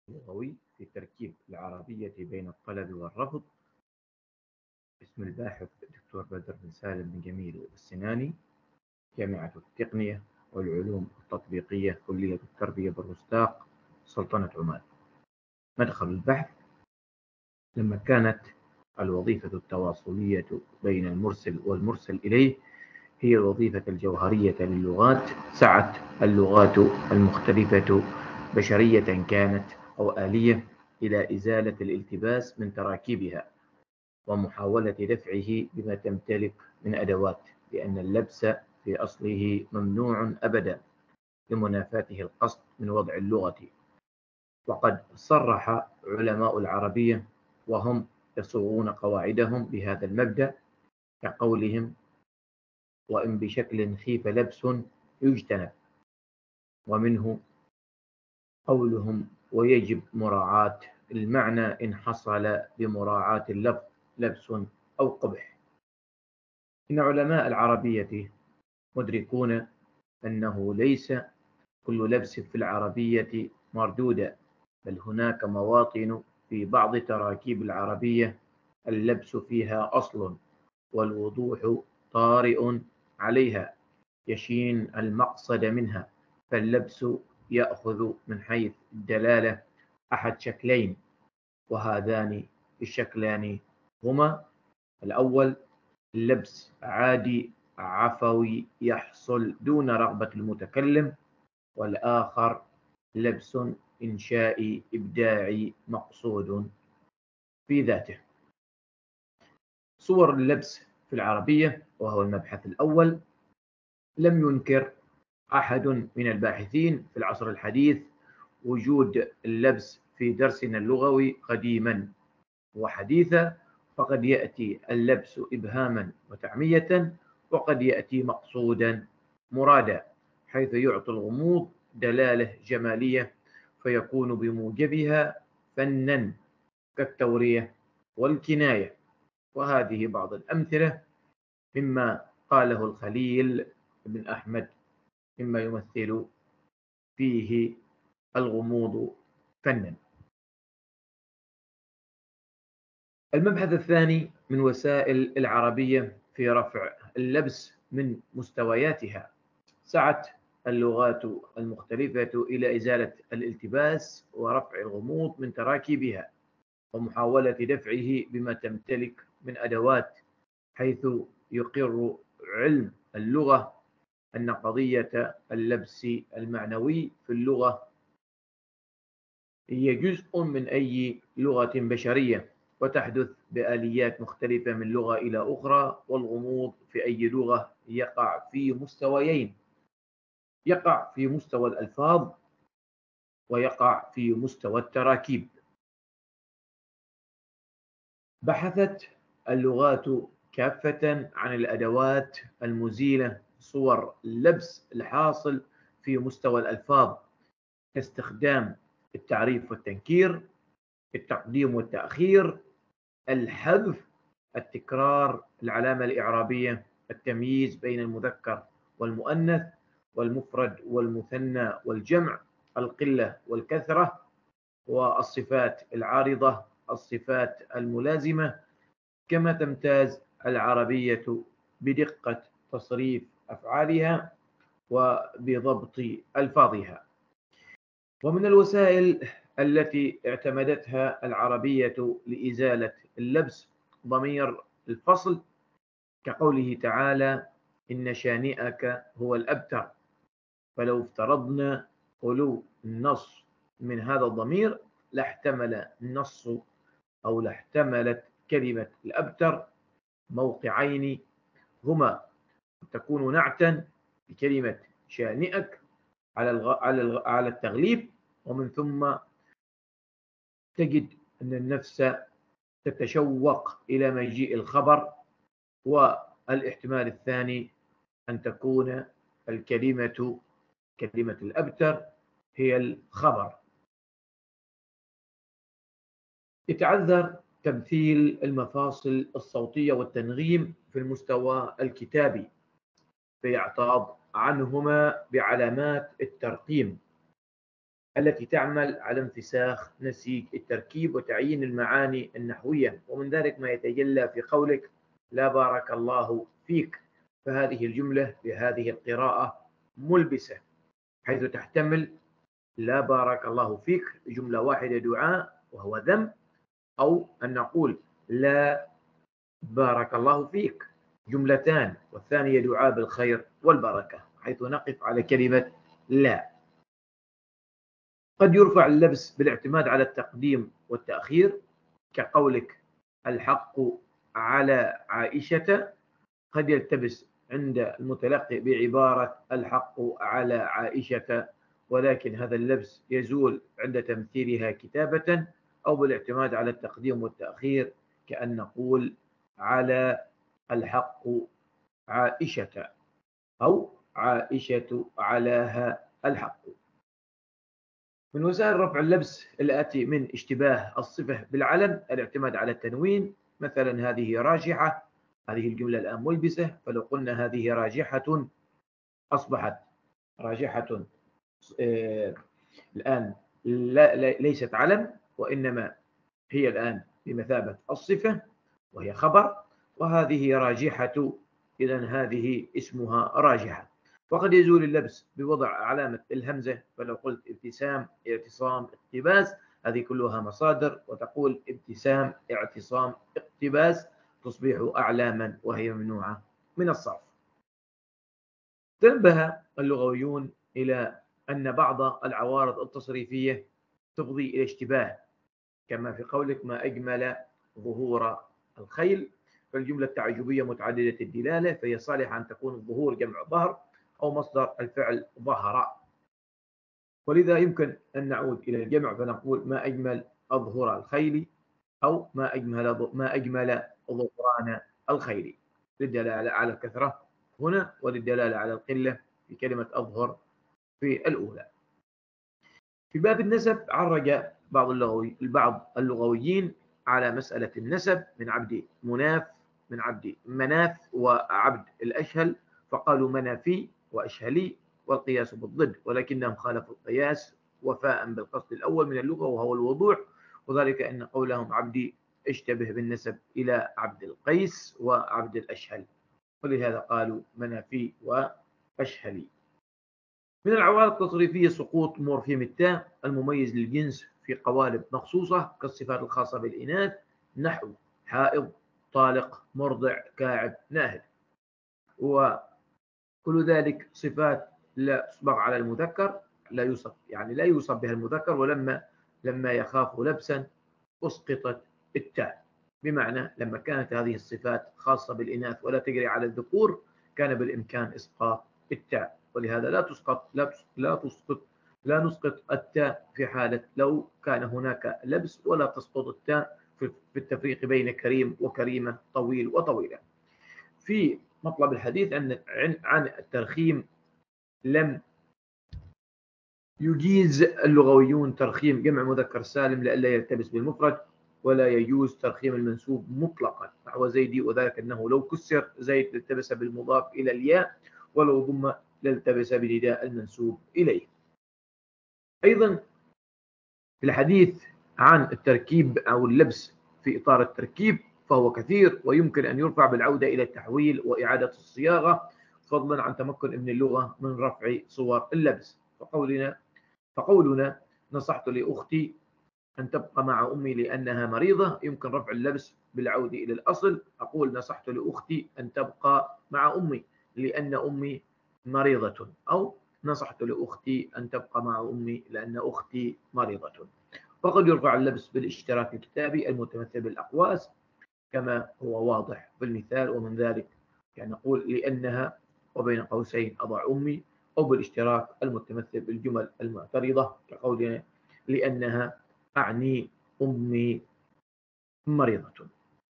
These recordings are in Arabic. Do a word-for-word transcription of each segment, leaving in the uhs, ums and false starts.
اللغوي في تركيب العربية بين الطلب والرفض. اسم الباحث الدكتور بدر بن سالم بن جميل السناني، جامعة التقنية والعلوم التطبيقية، كلية التربية بالرستاق، سلطنة عمان. مدخل البحث: لما كانت الوظيفة التواصلية بين المرسل والمرسل إليه هي الوظيفة الجوهرية للغات، سعت اللغات المختلفة بشرية كانت أو آلية إلى إزالة الالتباس من تراكيبها ومحاولة دفعه بما تمتلك من أدوات، لأن اللبس في أصله ممنوع أبدا لمنافاته القصد من وضع اللغة. وقد صرح علماء العربية وهم يصوغون قواعدهم بهذا المبدأ، كقولهم: وإن بشكل خيف لبس يجتنب. ومنه قولهم: ويجب مراعاة المعنى إن حصل بمراعاة اللفظ لبس أو قبح. إن علماء العربية مدركون أنه ليس كل لبس في العربية مردودا، بل هناك مواطن في بعض تراكيب العربية اللبس فيها أصل والوضوح طارئ عليها يشين المقصد منها، فاللبس يأخذ من حيث الدلالة أحد شكلين، وهذان الشكلان هما: الأول لبس عادي عفوي يحصل دون رغبة المتكلم، والآخر لبس إنشائي إبداعي مقصود في ذاته. صور اللبس في العربية، وهو المبحث الأول. لم ينكر أحد من الباحثين في العصر الحديث وجود اللبس في درسنا اللغوي قديما وحديثا، فقد يأتي اللبس إبهاما وتعمية، وقد يأتي مقصودا مرادا، حيث يعطي الغموض دلالة جمالية فيكون بموجبها فنا كالتورية والكناية. وهذه بعض الأمثلة مما قاله الخليل بن أحمد مما يمثل فيه الغموض فنا. المبحث الثاني من وسائل العربية في رفع اللبس من مستوياتها. سعت اللغات المختلفة إلى إزالة الالتباس ورفع الغموض من تراكيبها ومحاولة دفعه بما تمتلك من أدوات، حيث يقر علم اللغة أن قضية اللبس المعنوي في اللغة هي جزء من أي لغة بشرية، وتحدث بآليات مختلفة من لغة إلى أخرى. والغموض في أي لغة يقع في مستويين: يقع في مستوى الألفاظ، ويقع في مستوى التراكيب. بحثت اللغات كافة عن الأدوات المزيلة صور اللبس الحاصل في مستوى الألفاظ، كاستخدام التعريف والتنكير، التقديم والتأخير، الحذف، التكرار، العلامة الإعرابية، التمييز بين المذكر والمؤنث والمفرد والمثنى والجمع، القلة والكثرة، والصفات العارضة، الصفات الملازمة. كما تمتاز العربية بدقة تصريف أفعالها وبضبط ألفاظها. ومن الوسائل التي اعتمدتها العربية لإزالة اللبس ضمير الفصل، كقوله تعالى: إن شانئك هو الأبتر. فلو افترضنا خلو النص من هذا الضمير لاحتمل النص أو لاحتملت كلمة الأبتر موقعين هما: تكون نعتا بكلمة شانئك على الغ... على الغ... على التغليب، ومن ثم تجد أن النفس تتشوق إلى مجيء الخبر. والاحتمال الثاني أن تكون الكلمة كلمة الأبتر هي الخبر. يتعذر تمثيل المفاصل الصوتية والتنغيم في المستوى الكتابي، فيعتاض عنهما بعلامات الترقيم. التي تعمل على انفساخ نسيج التركيب وتعيين المعاني النحوية، ومن ذلك ما يتجلى في قولك لا بارك الله فيك. فهذه الجملة بهذه القراءة ملبسة، حيث تحتمل لا بارك الله فيك جملة واحدة دعاء وهو ذم، أو أن نقول لا بارك الله فيك جملتان والثانية دعاء بالخير والبركة، حيث نقف على كلمة لا. قد يرفع اللبس بالاعتماد على التقديم والتأخير، كقولك الحق على عائشة. قد يلتبس عند المتلقي بعبارة الحق على عائشة، ولكن هذا اللبس يزول عند تمثيلها كتابة أو بالاعتماد على التقديم والتأخير، كأن نقول على الحق عائشة أو عائشة علىها الحق. من وسائل رفع اللبس الآتي من اشتباه الصفة بالعلم الاعتماد على التنوين. مثلا هذه راجحة، هذه الجملة الآن ملبسة، فلو قلنا هذه راجحة أصبحت راجحة آه الآن لا ليست علم، وإنما هي الآن بمثابة الصفة وهي خبر، وهذه راجحة، إذن هذه اسمها راجحة. وقد يزول اللبس بوضع علامة الهمزة، فلو قلت ابتسام، اعتصام، اقتباس، هذه كلها مصادر، وتقول ابتسام، اعتصام، اقتباس، تصبح أعلاما وهي ممنوعة من الصرف. تنبه اللغويون إلى أن بعض العوارض التصريفية تفضي إلى اشتباه، كما في قولك ما أجمل ظهور الخيل، فالجملة التعجبية متعددة الدلالة، فهي صالحة أن تكون الظهور جمع ظهر أو مصدر الفعل ظهر، ولذا يمكن أن نعود إلى الجمع فنقول ما أجمل أظهر الخيل، أو ما أجمل ما أجمل ظهران الخيل، للدلالة على الكثرة هنا وللدلالة على القلة في كلمة أظهر في الأولى. في باب النسب عرج بعض اللغوي بعض اللغويين على مسألة النسب من عبد مناف من عبد مناف وعبد الأشهل، فقالوا منافي وأشهلي والقياس بالضد، ولكنهم خالفوا القياس وفاء بالقصد الأول من اللغة وهو الوضوح، وذلك أن قولهم عبدي اشتبه بالنسب إلى عبد القيس وعبد الأشهل، ولهذا قالوا منافي وأشهلي. من العوارض التصريفية سقوط مورفيم التاء المميز للجنس في قوالب مخصوصة كالصفات الخاصة بالإناث، نحو حائض، طالق، مرضع، كاعب، ناهد، وكل ذلك صفات لا تصبغ على المذكر، لا يوصف يعني لا يوصف بها المذكر، ولما لما يخاف لبسا أسقطت التاء، بمعنى لما كانت هذه الصفات خاصة بالإناث ولا تجري على الذكور كان بالإمكان إسقاط التاء، ولهذا لا تسقط لا لا تسقط لا نسقط التاء في حالة لو كان هناك لبس، ولا تسقط التاء في التفريق بين كريم وكريمة، طويل وطويلة. في مطلب الحديث عن عن الترخيم، لم يجيز اللغويون ترخيم جمع مذكر سالم لئلا يلتبس بالمفرد، ولا يجوز ترخيم المنسوب مطلقا نحو زيدي، وذلك أنه لو كسر زيد لالتبس بالمضاف إلى الياء، ولو ضم لالتبس بنداء المنسوب إليه. أيضا في الحديث عن التركيب أو اللبس في إطار التركيب فهو كثير، ويمكن أن يرفع بالعودة إلى التحويل وإعادة الصياغة، فضلا عن تمكن ابن اللغة من رفع صور اللبس. فقولنا فقولنا نصحت لأختي أن تبقى مع أمي لأنها مريضة، يمكن رفع اللبس بالعودة إلى الأصل، أقول نصحت لأختي أن تبقى مع أمي لأن أمي مريضة، أو نصحت لأختي أن تبقى مع أمي لأن أختي مريضة. وقد يرفع اللبس بالاشتراك الكتابي المتمثل بالأقواس كما هو واضح في المثال، ومن ذلك يعني نقول لأنها وبين قوسين أضع أمي، أو بالاشتراك المتمثل بالجمل المعترضة كقولنا لأنها أعني أمي مريضة.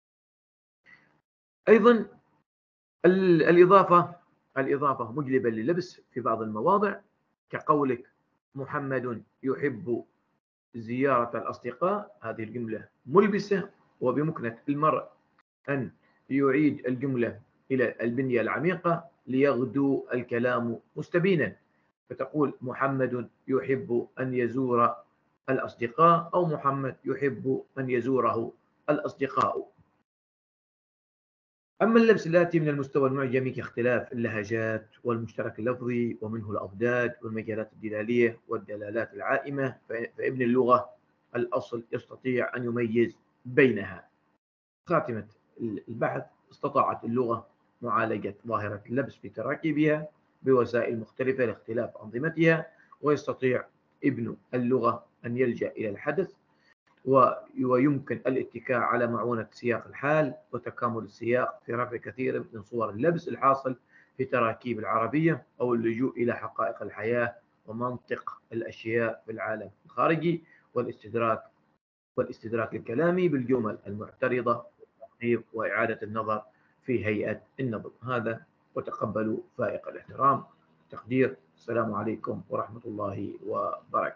أيضا الإضافة الإضافة مجلبة للبس في بعض المواضع كقولك محمد يحب زيارة الأصدقاء، هذه الجملة ملبسة، وبمكنة المرء أن يعيد الجملة إلى البنية العميقة ليغدو الكلام مستبينا، فتقول محمد يحب أن يزور الأصدقاء، أو محمد يحب أن يزوره الأصدقاء. أما اللبس الآتي من المستوى المعجمي كاختلاف اللهجات والمشترك اللفظي ومنه الأضداد والمجالات الدلالية والدلالات العائمة، فابن اللغة الأصل يستطيع أن يميز بينها. خاتمة البحث: استطاعت اللغة معالجة ظاهرة اللبس في تراكيبها بوسائل مختلفة لاختلاف أنظمتها، ويستطيع ابن اللغة أن يلجأ إلى الحدث، ويمكن الاتكاء على معونة سياق الحال وتكامل السياق في رفع كثير من صور اللبس الحاصل في تراكيب العربية، أو اللجوء إلى حقائق الحياة ومنطق الأشياء في العالم الخارجي، والاستدراك والاستدراك الكلامي بالجمل المعترضة والتقريب وإعادة النظر في هيئة النظم. هذا، وتقبلوا فائق الاحترام. تقدير: السلام عليكم ورحمة الله وبركاته.